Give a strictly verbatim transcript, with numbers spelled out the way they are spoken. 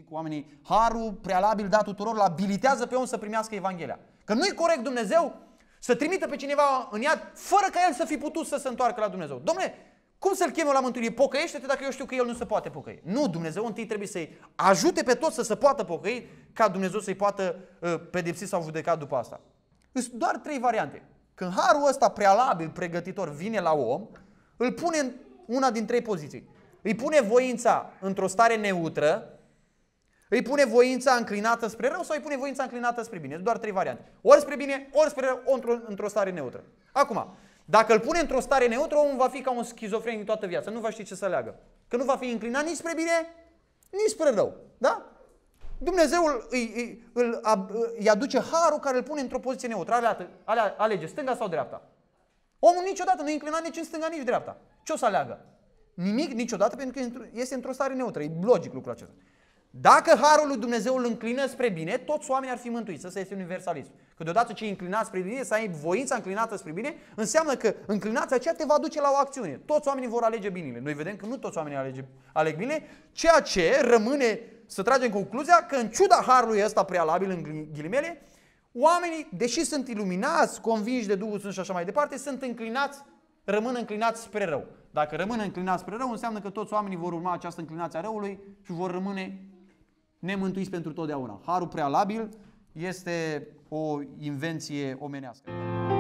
zic oamenii, harul prealabil dat tuturor îl abilitează pe om să primească Evanghelia. Că nu e corect Dumnezeu să trimită pe cineva în iad fără ca el să fi putut să se întoarcă la Dumnezeu. Dom'le, cum să-l chem eu la mântuire? Pocăiește-te dacă eu știu că el nu se poate pocăi. Nu, Dumnezeu întâi trebuie să-i ajute pe toți să se poată pocăi ca Dumnezeu să-i poată uh, pedepsi sau judeca după asta. Sunt doar trei variante. Când harul ăsta prealabil, pregătitor, vine la om, îl pune în una din trei poziții. Îi pune voința într-o stare neutră, îi pune voința înclinată spre rău sau îi pune voința înclinată spre bine. Sunt doar trei variante. Ori spre bine, ori spre rău, ori într-o, într-o stare neutră. Acum, dacă îl pune într-o stare neutră, omul va fi ca un schizofrenic toată viața. Nu va ști ce să leagă. Că nu va fi înclinat nici spre bine, nici spre rău. Da? Dumnezeu îl, îi, îi, îl, îi aduce harul care îl pune într-o poziție neutră. Ale, ale, alege stânga sau dreapta. Omul niciodată nu e înclinat nici în stânga, nici în dreapta. Ce o să aleagă? Nimic niciodată, pentru că este într-o stare neutră. E logic lucrul acesta. Dacă harul lui Dumnezeu îl înclină spre bine, toți oamenii ar fi mântuiți. Asta este universalism. Că deodată ce e înclinat spre bine, să ai voința înclinată spre bine, înseamnă că înclinația aceea te va duce la o acțiune. Toți oamenii vor alege binele. Noi vedem că nu toți oamenii alege, aleg bine, ceea ce rămâne să tragem concluzia că în ciuda harului ăsta prealabil, în ghilimele, oamenii, deși sunt iluminați, convinși de Duhul Sfânt și așa mai departe, sunt înclinați, rămân înclinați spre rău. Dacă rămân înclinați spre rău, înseamnă că toți oamenii vor urma această înclinație a răului și vor rămâne nemântuiți pentru totdeauna. Harul prealabil este o invenție omenească.